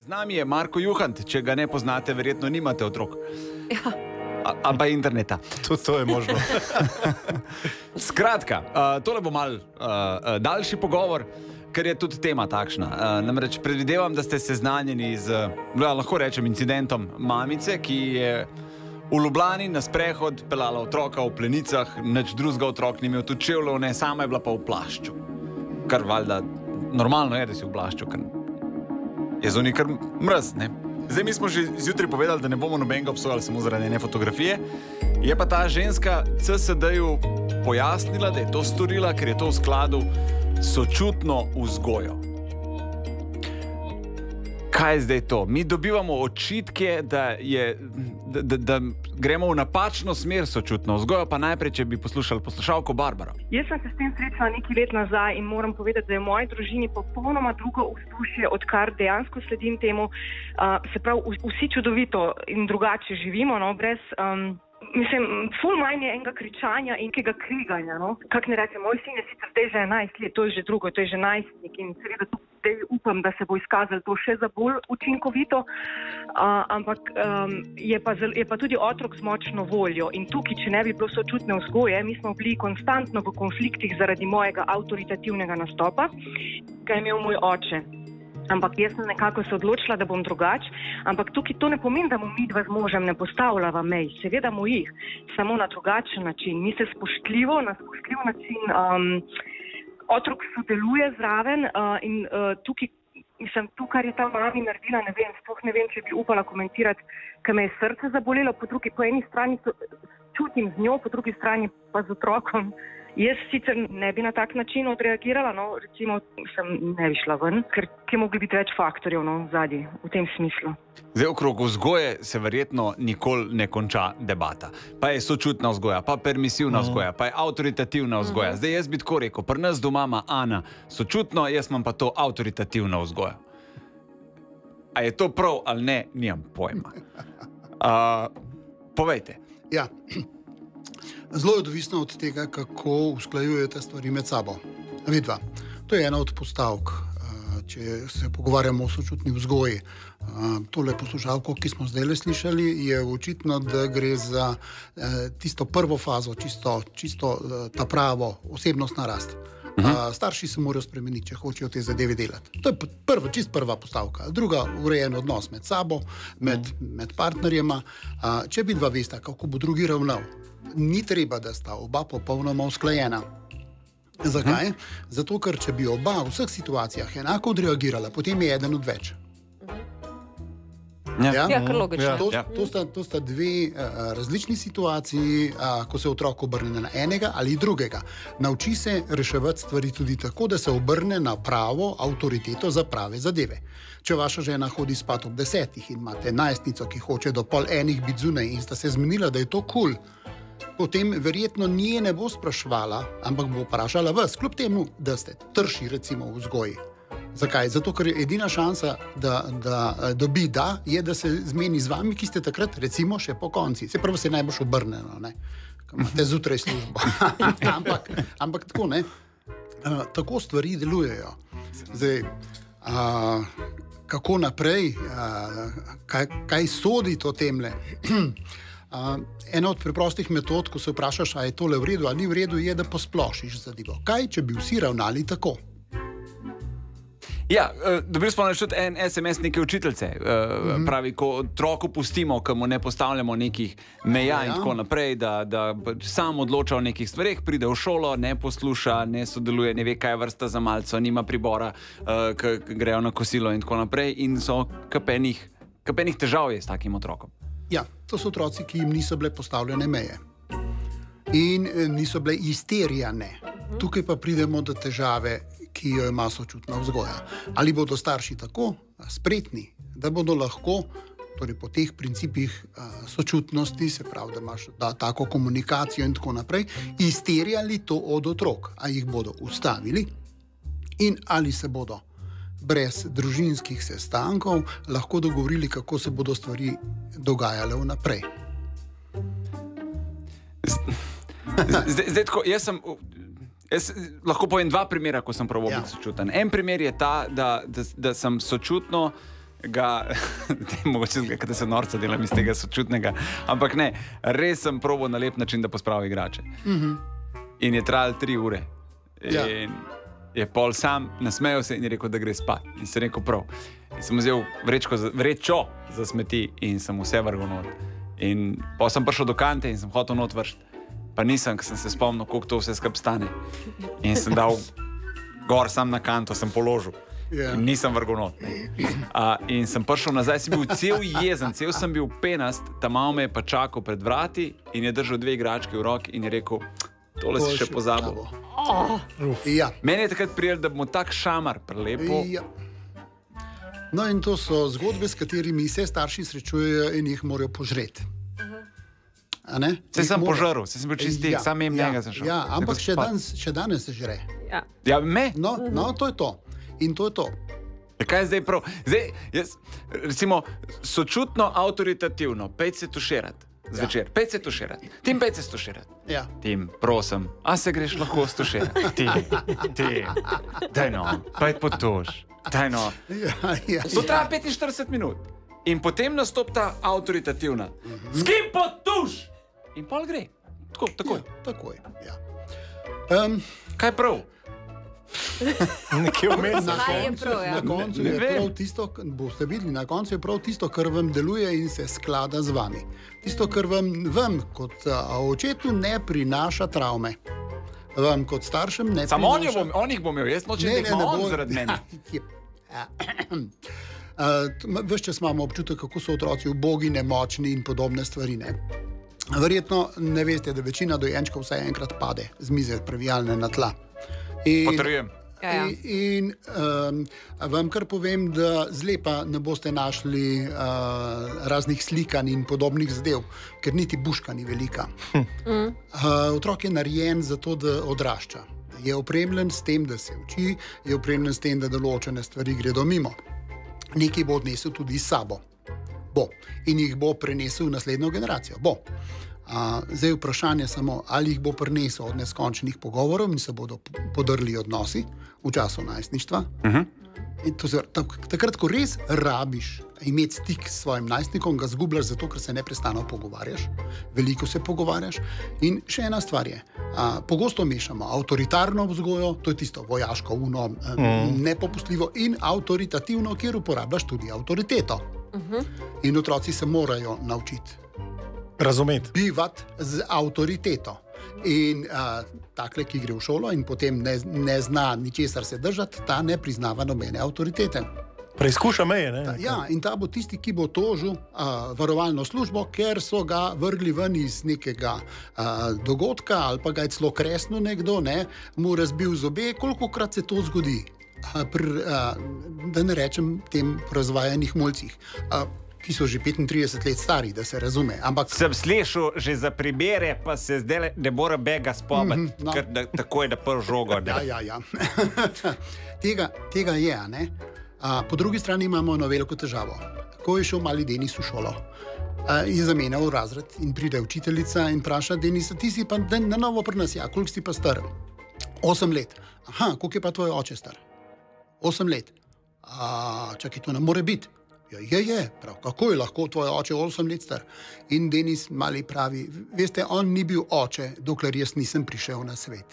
Z nami je Marko Juhant, če ga ne poznate, verjetno nimate otrok. Ja. Ali pa interneta. To je možno. Skratka, tole bo mal daljši pogovor, ker je tudi tema takšna. Namreč predvidevam, da ste seznanjeni z, lahko rečem, incidentom mamice, ki je v Ljubljani na sprehod peljala otroka v plenicah, nič drugega otrok ni imel, tudi čevljev ne, sama je bila pa v plašču. Kar valjda normalno je, da si v plašču, ker je zunaj kar mraz, ne? Zdaj, mi smo že zjutraj povedali, da ne bomo nobenega obsojali samo zaradi ene fotografije. Je pa ta ženska CSD-ju pojasnila, da je to storila, ker je to v skladu s sočutno vzgojo. Kaj je zdaj to? Mi dobivamo očitke, da gremo v napačno smer sočutno vzgojo, pa najprej, če bi poslušali poslušalko Barbaro. Jaz sem se s tem srečala nekaj let nazaj in moram povedati, da je v moji družini popolnoma drugo vzdušje, odkar dejansko sledim temu. Se pravi, vsi čudovito in drugače živimo, no, brez... Mislim, ful manj je enega kričanja in nekega kriganja, no. Kak ne rečem, moj sin je sicer zdaj že 11 let, to je že drugo, to je že najstnik in seveda tudi upam, da se bo izkazalo to še za bolj učinkovito, ampak je pa tudi otrok z močno voljo in tukaj, če ne bi bilo sočutne vzgoje, mi smo bili konstantno v konfliktih zaradi mojega avtoritativnega nastopa, ki je imel moj oče. Ampak jaz sem nekako se odločila, da bom drugače, ampak tukaj to ne pomeni, da mu midva z možem ne postavljava mej. Seveda mu jih, samo na drugačen način. Mi se spoštljivo, na spoštljiv način, otrok sodeluje zraven in tukaj, mislim, to, kar je ta mami naredila, ne vem, sploh ne vem, če bi upala komentirati, ker me je srce zabolelo, po eni strani čutim z njo, po drugi strani pa z otrokom. Jaz sicer ne bi na tak način odreagirala, no, recimo ne bi šla ven, ker je mogli biti več faktorjev, no, zadnji, v tem smislu. Zdaj, okrog vzgoje se verjetno nikoli ne konča debata. Pa je sočutna vzgoja, pa permisivna vzgoja, pa je avtoritativna vzgoja. Zdaj, jaz bi tako rekel, pri nas doma ima Ana sočutno, jaz imam pa to avtoritativna vzgoja. A je to prav ali ne, nimam pojma. Povejte. Ja. Zelo je odvisno od tega, kako usklajujete stvari med sabo. Vidva, to je ena od postavk, če se pogovarjamo o sočutni vzgoji. Tole poslušalko, ki smo zdaj slišali, je očitno, da gre za tisto prvo fazo, čisto ta pravo osebnostna rast. Starši se morajo spremeniti, če hočejo te zadeve delati. To je čist prva postavka. Druga, urejen odnos med sabo, med partnerjema. Če bi dva vesta, kako bo drugi ravnal, ni treba, da sta oba popolnoma usklajena. Zakaj? Zato, ker če bi oba v vseh situacijah enako odreagirala, potem je eden odveč. Ja, kar logično. To sta dve različni situaciji, ko se otrok obrne na enega ali drugega. Nauči se reševati stvari tudi tako, da se obrne na pravo avtoriteto za prave zadeve. Če vaša žena hodi spat ob 10 in imate najstnico, ki hoče do 12:30 biti zunaj in sta se zmenila, da je to kul, potem verjetno nje ne bo spraševala, ampak bo vprašala vas, kljub temu, da ste trši recimo v vzgoji. Zakaj? Zato, ker je edina šansa, da dobi da, je, da se zmeni z vami, ki ste takrat recimo še po konci. Se pravi, se najboljš obrneno, ne? Imate zjutraj službo. ampak tako, ne? Tako stvari delujejo. Zdaj, kako naprej, kaj sodi to temle? Ena od preprostih metod, ko se vprašaš, a je tole v redu ali ni v redu, je, da posplošiš zadevo. Kaj, če bi vsi ravnali tako? Ja, dobili smo tudi en SMS neke učiteljice. Pravi, ko otroku pustimo, ko mu ne postavljamo nekih meja in tako naprej, da sam odloča o nekih stvareh, pride v šolo, ne posluša, ne sodeluje, ne ve, kaj je vrsta za malco, nima pribora, ko grejo na kosilo in tako naprej in so kapenih težav je s takim otrokom. Ja, to so otroci, ki jim niso bile postavljene meje in niso bile izterjane. Tukaj pa pridemo do težave, ki jo ima sočutna vzgoja. Ali bodo starši tako spretni, da bodo lahko, torej po teh principih sočutnosti, se pravi, da imaš tako komunikacijo in tako naprej, izterjali to od otrok, a jih bodo ustavili in ali se bodo brez družinskih sestankov lahko dogovorili, kako se bodo stvari dogajale vnaprej. Zdaj tako, jaz lahko povem dva primera, ko sem probal biti sočuten. En primer je ta, da sem sočutno mogoče zgleda, da se norca delam iz tega sočutnega, ampak ne, res sem probal na lep način, da pospravim igrače. In je trajalo 3 ure. In je pol sam nasmejal se in je rekel, da gre spat. In sem rekel prav. In sem vzel vrečo za smeti in sem vse vrgel not. In pa sem prišel do kante in sem hotel not vršiti. Pa nisem, ker sem se spomnil, koliko to vse skupaj stane. In sem dal gor sam na kanto, sem položil. In nisem vrgel not. In sem prišel nazaj, sem bil cel jezen, cel sem bil penast, ta malo me je pa čakal pred vrati in je držal 2 igračke v roki in je rekel, tole si še pozabil. Meni je takrat prijel, da bomo tak šamar prelepo. No in to so zgodbe, s katerimi se starši srečujejo in jih morajo požreti. Se sem požrl, se sem bil čistik, sam jem njega sem šel. Ja, ampak še danes se žre. Ja, me? No, to je to. In to je to. Kaj je zdaj prav? Zdaj, jaz, recimo, sočutno, avtoritativno, pejte se tuširati. Zvečer, pejte se tuširati. Tim, pejte se tuširati. Ja. Tim, prosim, a se greš lahko stuširati? Tim, daj no, pejte potuš. Daj no. To traja 45 minut. In potem nastop ta avtoritativna. S kim potuš? In pol gre. Takoj. Takoj, ja. Kaj prav? Nekje vmes. Na koncu je prav tisto, boste videli, na koncu je prav tisto, kar vam deluje in se sklada z vami. Tisto, kar vam kot očetu ne prinaša travme. Vam kot staršem ne prinaša... Samo on jih bom imel, jaz nočem nekaj on zaradi mene. Ves čas imamo občutek, kako so otroci ubogi, nemočni in podobne stvari. Verjetno ne veste, da večina dojenčkov vsaj enkrat pade z mize previjalne na tla. Potrebujem. In vam kar povem, da zlepa ne boste našli raznih slikanj in podobnih zadev, ker niti buška ni velika. Otrok je narejen za to, da odrašča. Je opremljen s tem, da se uči, je opremljen s tem, da določene stvari gredo mimo. Nekaj bo odnesel tudi s sabo. Bo. In jih bo prenesel v naslednjo generacijo. Bo. Zdaj vprašanje samo, ali jih bo prinesel od neskončnih pogovorov in se bodo podrli odnosi v času najstništva. Takrat, ko res rabiš imeti stik s svojim najstnikom, ga zgubljaš zato, ker se neprestano pogovarjaš, veliko se pogovarjaš. In še ena stvar je, pogosto mešamo avtoritarno vzgojo, to je tisto vojaško, nepopustljivo, in avtoritativno, kjer uporabljaš tudi avtoriteto. In otroci se morajo naučiti razumeti, bivati z avtoriteto. In takle, ki gre v šolo in potem ne zna ničesar se držati, ta ne priznava nobene avtoritete. Preizkuša meje, ne? Ja, in ta bo tisti, ki bo tožil varovalno službo, ker so ga vrgli ven iz nekega dogodka ali pa ga je celo kresno nekdo, mu razbil zobe, kolikokrat se to zgodi. Da ne rečem tem razvajanih mulcih, ki so že 35 let stari, da se razume. Ampak... Sem slišal že za primere, pa se zdaj ne mora bega spomniti, ker takoj da prv žogo. Ja. Tega je, ne? Po drugi strani imamo eno veliko težavo. Ko je šel mali Denis v šolo, je zamenjal razred in pride učiteljica in vpraša Denisa, ti si pa na novo pri nas, koliko si pa star? 8 let. Aha, koliko je pa tvoj oče star? 8 let. Čakaj, to ne more biti. Ja, je, prav. Kako je lahko tvoj oče 8 let star? In Denis mali pravi, veste, on ni bil oče, dokler jaz nisem prišel na svet.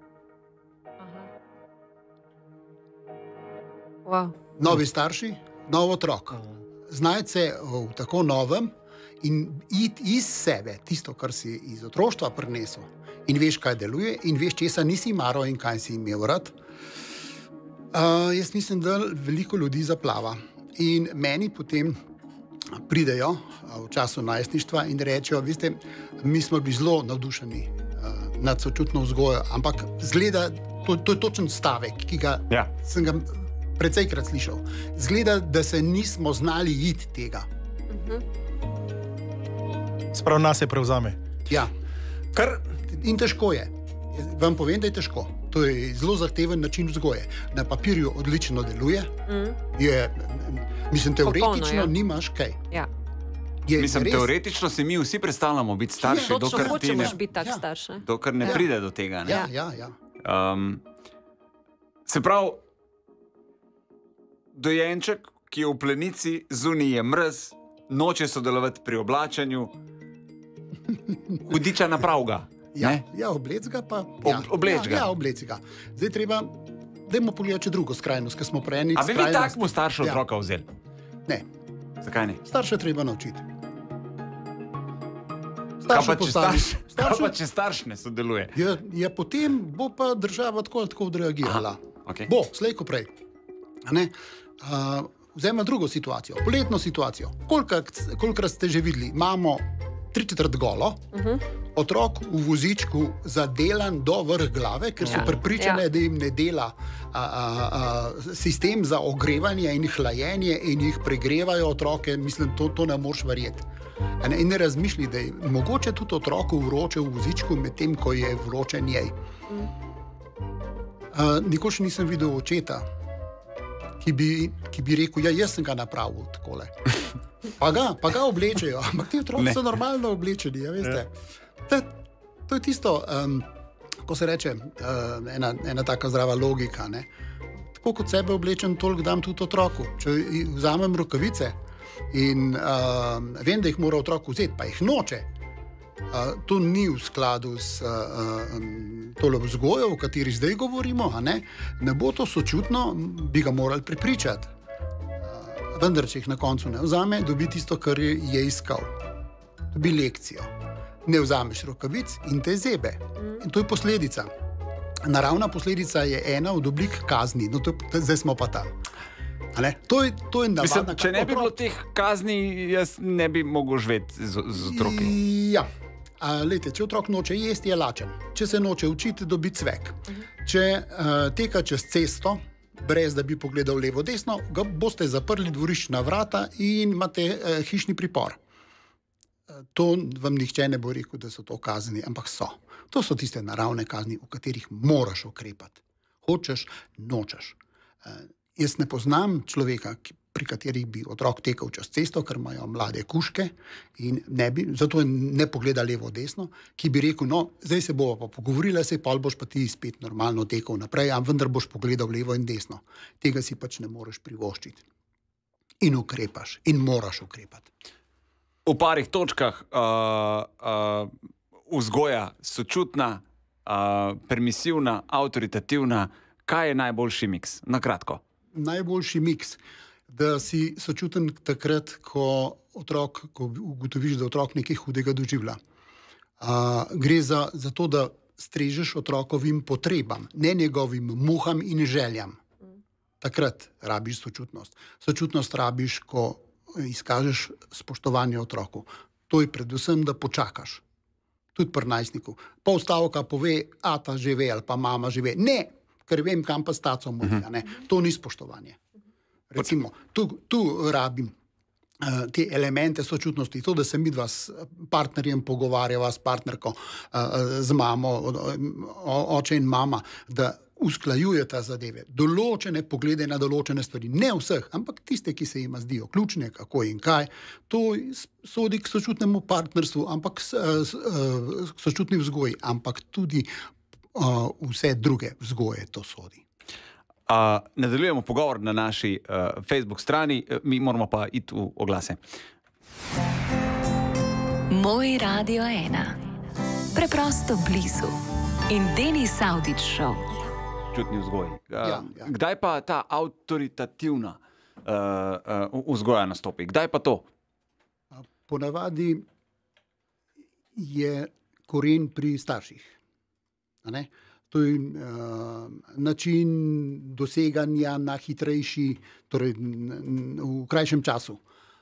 Wow. Novi starši, nov otrok. Znajti se v tako novem in iti iz sebe, tisto, kar si iz otroštva prinesel. In veš, kaj deluje, in veš, česa nisi maral in kaj si imel rad. Jaz mislim, da veliko ljudi zaplava. In meni potem pridejo v času najstništva in rečejo, veste, mi smo bili zelo navdušeni nad sočutno vzgojo, ampak zgleda, to je točen stavek, ki ga sem ga precejkrat slišal. Zgleda, da se nismo znali iti tega. Sprav nas je prevzame. Ja. In težko je. Vam povem, da je težko. To je zelo zahteven način vzgoje. Na papirju odlično deluje. Mislim, teoretično nimaš kaj. Ja. Mislim, teoretično se mi vsi predstavljamo biti starši, dokler hočeš biti tak starš. Dokler ne pride do tega. Ja. Se pravi, dojenček, ki je v plenici, zunaj je mrz, noče sodelovati pri oblačenju, hudiča napravga. Oblec ga pa. Obleč ga. Obleci ga. Zdaj treba, dajmo pogledati drugo skrajnost, ker smo pri eni skrajnosti. A bi vi takmu starša otroka vzeli? Ne. Zakaj ne? Starša treba naučiti. Kaj pa če starš ne sodeluje? Potem bo pa država tako odreagirala. Okay. Bo, slej ko prej. Vzemimo drugo situacijo, poletno situacijo. Kolikrat ste že videli, imamo 3/4 golo, otrok v vozičku zadelan do vrh glave, ker so prepričane, da jim ne dela sistem za ogrevanje in hlajenje in jih pregrevajo otroke. Mislim, to ne moreš verjeti. In ne razmišlji, da je mogoče tudi otroku vroče v vozičku, medtem ko je vroče njej. Nikoli še nisem videl očeta, ki bi rekel, jaz sem ga napravil takole. Pa ga oblečejo, ampak ti otroci so normalno oblečeni, veste. To je tisto, ko se reče, ena taka zdrava logika, ne. Tako kot sebe oblečem, toliko dam tudi otroku. Če vzamem rokavice in vem, da jih mora otrok vzeti, pa jih noče, to ni v skladu s tole vzgojo, o kateri zdaj govorimo, ne bo to sočutno, bi ga morali prepričati. Vendar, če jih na koncu ne vzame, dobi tisto, kar je iskal. Dobi lekcijo. Ne vzameš rokavic in te zebe. In to je posledica. Naravna posledica je ena od oblik kazni. No, zdaj smo pa tam. To je navadna. Če ne bi bilo teh kazni, jaz ne bi mogel živeti z otroki. Ja. Lejte, če otrok noče jesti, je lačen. Če se noče učiti, dobi cvek. Če teka čez cesto, brez da bi pogledal levo, desno, ga boste zaprli dvoriščna vrata in imate hišni pripor. To vam nihče ne bo rekel, da so to kazni, ampak so. To so tiste naravne kazni, v katerih moraš ukrepati. Hočeš, nočeš. Jaz ne poznam človeka, pri katerih bi otrok tekel čez cesto, ker imajo mlade kužke in zato ne pogleda levo, desno, ki bi rekel, no, zdaj se bova pa pogovorila, pol boš pa ti spet normalno tekel naprej, vendar boš pogledal levo in desno. Tega si pač ne moreš privoščiti. In ukrepaš, in moraš ukrepati. V parih točkah vzgoja sočutna, permisivna, avtoritativna. Kaj je najboljši miks? Na kratko. Najboljši miks, da si sočuten takrat, ko ugotoviš, da otrok nekaj hudega doživlja. Gre za to, da strežeš otrokovim potrebam, ne njegovim muham in željam. Takrat rabiš sočutnost. Sočutnost rabiš, ko izkažeš spoštovanje otroku. To je predvsem, da počakaš. Tudi pri najstniku. Pol stavka pove, ata že ve ali pa mama že ve. Ne, ker vem, kam pa s taco moja. To ni spoštovanje. Recimo, tu rabim te elemente sočutnosti, to, da se midva s partnerjem pogovarjava, s partnerko, z mamo, oče in mama, da usklajujeta zadeve, določene poglede na določene stvari, ne vseh, ampak tiste, ki se jima zdijo ključne, kako in kaj, to sodi k sočutnemu partnerstvu, ampak sočutni vzgoji, ampak tudi vse druge vzgoje to sodi. Nadaljujemo pogovor na naši Facebook strani, mi moramo pa iti v oglase. Moj Radio 1. Preprosto blizu. In Denis Avdić Show. Čutni vzgoj. Kdaj pa ta avtoritativna vzgoja nastopi? Kdaj pa to? Ponavadi je koren pri starših. To je način doseganja na hitrejši, torej v krajšem času.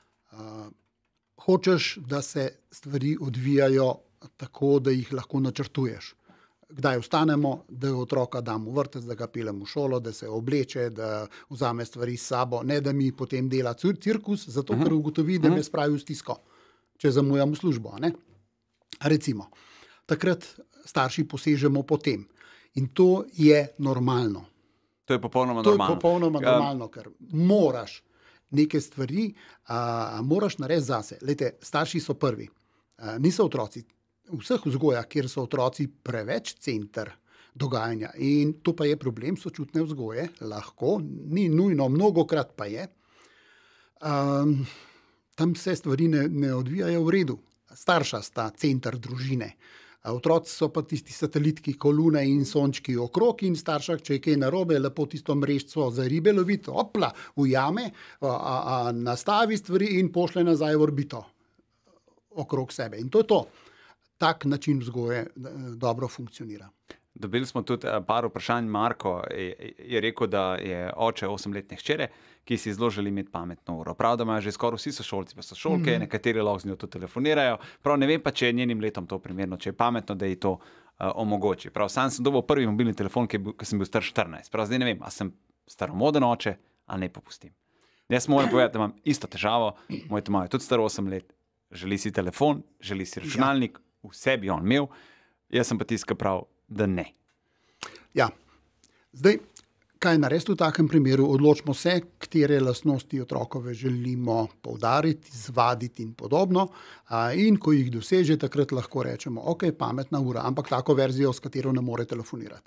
Hočeš, da se stvari odvijajo tako, da jih lahko načrtuješ. Kdaj vstanemo, da otroka dam v vrtec, da ga pelem v šolo, da se obleče, da vzame stvari s sabo, ne da mi potem dela cirkus, zato ker ugotovi, da me spravi v stisko, če zamujam v službo. Recimo, takrat starši posežemo po tem. In to je normalno. To je popolnoma normalno. To je popolnoma normalno, ker moraš neke stvari, moraš narediti zase. Lejte, starši so prvi. Niso otroci. V vseh vzgojah, kjer so otroci preveč center dogajanja. In to pa je problem sočutne vzgoje. Lahko, ni nujno, mnogokrat pa je. Tam se stvari ne odvijajo v redu. Starša sta center družine. Otroci so pa tisti satelitki, kolune in sončki okrog in starša, če je kaj narobe, lepo tisto mrežco za ribe loviti, opla, ujame, nastavi stvari in pošle nazaj v orbito okrog sebe. In to je to. Tak način vzgoje dobro funkcionira. Dobili smo tudi par vprašanj. Marko je rekel, da je oče 8-letne hčere, ki si zelo želi imeti pametno uro. Prav, da imajo že skoraj vsi sošolci, pa sošolke, nekateri lahko z njo to telefonirajo. Prav, ne vem pa, če je njenim letom to primerno, če je pametno, da ji to omogoči. Prav, sam sem dobil prvi mobilni telefon, ki sem bil star 14. Prav, zdaj ne vem, a sem staromoden oče, a ne popustim. Jaz moram povedati, da imam isto težavo. Moj Tomaž je tudi star 8 let. Želi si telefon, želi si računalnik, vse bi on imel. Jaz sem pa tiskal prav, da ne. Ja, zdaj, kaj narediti v takem primeru? Odločimo se, katere lastnosti otrokove želimo poudariti, zvaditi in podobno. In ko jih doseže, takrat lahko rečemo, ok, pametna ura, ampak tako verzijo, s katero ne more telefonirati.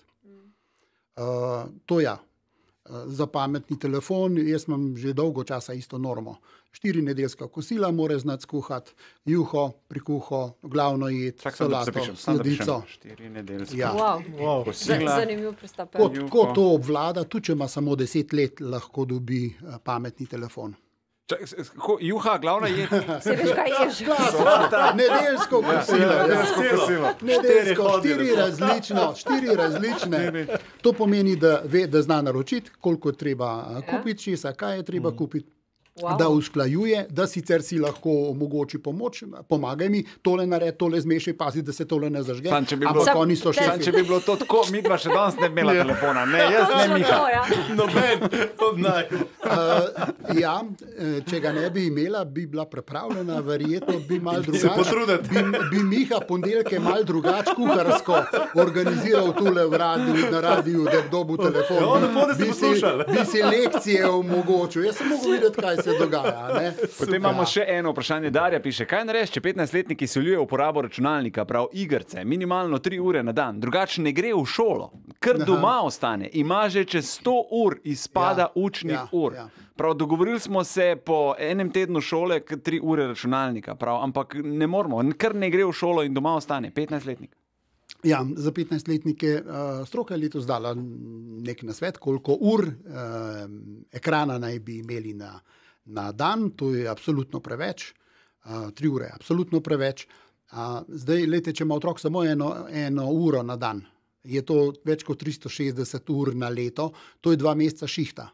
To ja. Za pametni telefon, jaz imam že dolgo časa isto normo. 4 nedeljska kosila mora znati skuhati, juho, prikuho, glavno jed, solato, sladico. 4 nedeljska kosila. Zanimiv pristop. Ko to obvlada, tudi če ima samo 10 let, lahko dobi pametni telefon. Juha, glavna jed. Se veš, kaj ješ? Nedeljsko kosilo. Nedeljsko, 4 različne. To pomeni, da ve, da zna naročiti, koliko je treba kupiti, česa, kaj je treba kupiti. Da usklajuje, da sicer si lahko omogoči pomoč, pomagaj mi, tole naredi, tole zmešaj, pazi, da se tole ne zažge, ampak oni so šefi. Če bi bilo to tako, midva še danes ne bi imela telefona. Ne, jaz ne Miha. Noben od naju. Ja, če ga ne bi imela, bi bila pripravljena, verjetno bi malo drugače. Bi Miha ponedeljke malo drugače kuharsko organiziral tule na radiju, da dobu telefon. Bi si lekcije omogočil. Jaz sem mogel videti, kaj se dogaja. Ne? Potem imamo še eno vprašanje. Darja piše, kaj narediš, če 15-letniki siljuje uporabo računalnika, prav igrice, minimalno 3 ure na dan, drugače ne gre v šolo, ker doma ostane, ima že čez 100 ur izpada učnih ur. Prav, dogovorili smo se po enem tednu šole, 3 ure računalnika, prav, ampak ne moramo, ker ne gre v šolo in doma ostane, 15-letnik. Ja, za 15-letnike stroka je letos dala nek nasvet, koliko ur ekrana naj bi imeli na dan, to je absolutno preveč, 3 ure je absolutno preveč. Zdaj, lejte, če ima otrok samo eno uro na dan, je to več kot 360 ur na leto, to je 2 meseca šihta.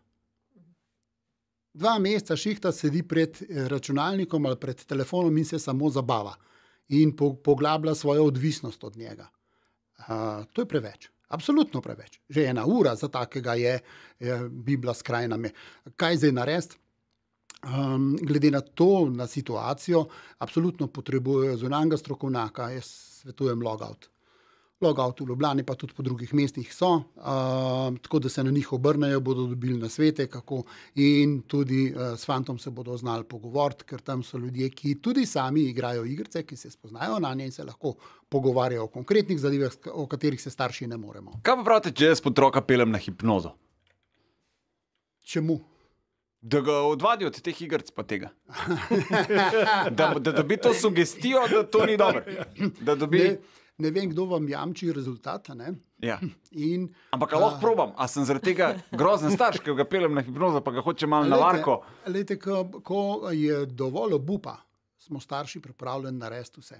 2 meseca šihta sedi pred računalnikom ali pred telefonom in se samo zabava in poglablja svojo odvisnost od njega. To je preveč. Absolutno preveč. Že 1 ura za takega bi bila skrajna. Kaj zdaj narediti? Glede na to, na situacijo, absolutno potrebujejo zunanjega strokovnjaka. Jaz svetujem logout. Logout v Ljubljani, pa tudi po drugih mestih so, tako da se na njih obrnejo, bodo dobili nasvete, kako in tudi s fantom se bodo znali pogovoriti, ker tam so ljudje, ki tudi sami igrajo igrice, ki se spoznajo na nje in se lahko pogovarjajo o konkretnih zadevah, o katerih se starši ne moremo. Kaj pa pravite, če jaz otroka pelem na hipnozo? Čemu? Da ga odvadijo od teh igric pa tega. Da dobi to sugestijo, da to ni dobro. Da dobi... Ne vem, kdo vam jamči rezultata. Ja. Ampak lahko probam. A sem zaradi tega grozen starš, ki ga pelem na hipnozo, pa ga hoče malo na varko? Lejte, ko je dovolj obupa, smo starši pripravljeni narediti vse.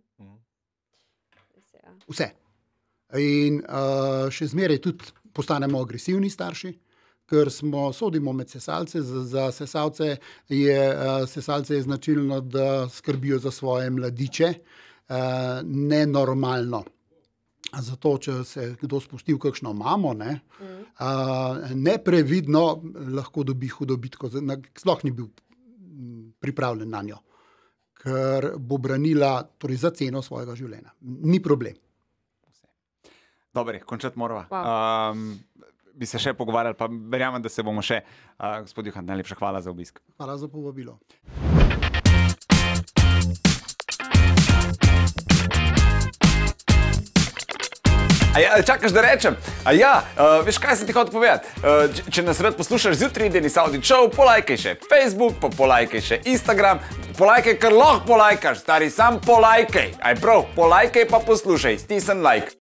Vse. In še zmeraj tudi postanemo agresivni starši, ker sodimo med sesalce. Za sesalce je značilno, da skrbijo za svoje mladiče, nenormalno. Zato, če se kdo spusti v kakšno mamo, neprevidno lahko dobi hudo bitko, sploh ni bil pripravljen na njo, ker bo branila torej za ceno svojega življenja. Ni problem. Dobre, končati morava. Bi se še pogovarjali, pa verjamem, da se bomo še. Gospod Juhant, najlepša hvala za obisk. Hvala za povabilo. Čakaš, da rečem? Veš, kaj sem ti hotel povedati? Če nas rad poslušaš zjutraj, Denis Audić Show, polajkaj še Facebook, pa polajkaj še Instagram. Polajkaj, kar lahko polajkaš, stari, sam polajkaj. Aj prav, polajkaj pa poslušaj, stisni like.